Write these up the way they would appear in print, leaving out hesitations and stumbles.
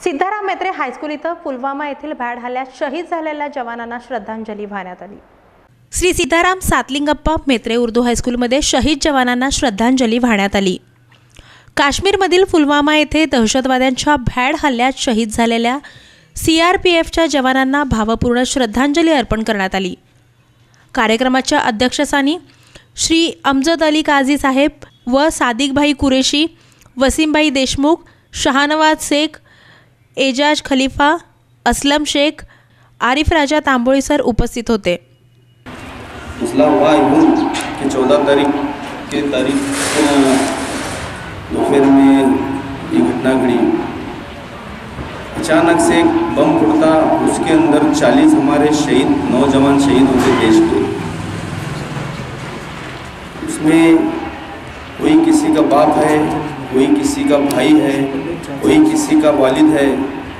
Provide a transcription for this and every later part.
सिद्धाराम मेत्रे high school इथं पुलवामा येथील भ्याड हल्ल्यात शहीद झालेल्या जवानांना श्रद्धांजली वाहण्यात आली। श्री सिद्धाराम सातलिंगप्पा मेत्रे उर्दू हायस्कूलमध्ये शहीद जवानांना श्रद्धांजली वाहण्यात आली। काश्मीरमधील पुलवामा येथे दहशतवाद्यांच्या भ्याड हल्ल्यात शहीद झालेल्या CRPFच्या जवानांना भावपूर्ण श्रद्धांजली अर्पण करण्यात आली। कार्यक्रमाच्या अध्यक्षस्थानी श्री अमजद अली काझी साहेब व सादिकभाई कुरेशी, वसीमभाई देशमुख, शहानवाज शेख, एजाज खलीफा, असलम शेख, आरिफ राजा तांबोळी सर उपस्थित होते। मसला हुआ यूँ कि 14 तारीख दोपहर में ये घटना घड़ी। अचानक से एक बम फुटता, उसके अंदर 40 हमारे शहीद नौजवान शहीद होते देश के। उसमें कोई किसी का बाप है, कोई किसी का भाई है, कोई किसी का वालिद है।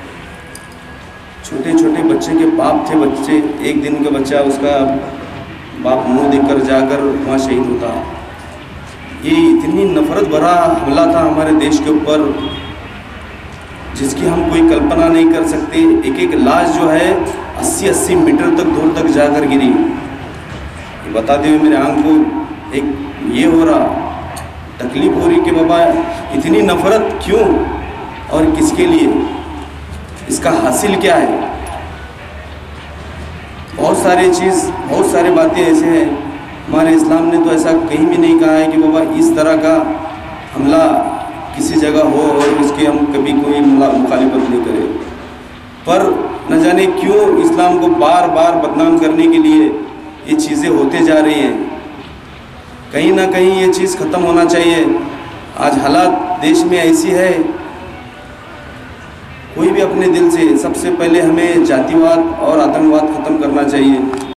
छोटे छोटे बच्चे के बाप थे, बच्चे एक दिन का बच्चा, उसका बाप मुंह देखकर जाकर वहाँ शहीद होता। ये इतनी नफरत भरा हमला था हमारे देश के ऊपर जिसकी हम कोई कल्पना नहीं कर सकते। एक एक लाश जो है 80-80 मीटर तक दूर तक जाकर गिरी। बताते हुए मेरे आंख को एक ये हो रहा, तकलीफ हो रही कि बाबा इतनी नफरत क्यों और किसके लिए, इसका हासिल क्या है। बहुत सारी बातें ऐसे हैं, हमारे इस्लाम ने तो ऐसा कहीं भी नहीं कहा है कि बाबा इस तरह का हमला किसी जगह हो और उसके हम कभी कोई मुखालिफत नहीं करें। पर न जाने क्यों इस्लाम को बार बार बदनाम करने के लिए ये चीज़ें होते जा रही हैं। कहीं ना कहीं ये चीज़ ख़त्म होना चाहिए। आज हालात देश में ऐसी है, कोई भी अपने दिल से सबसे पहले हमें जातिवाद और आतंकवाद ख़त्म करना चाहिए।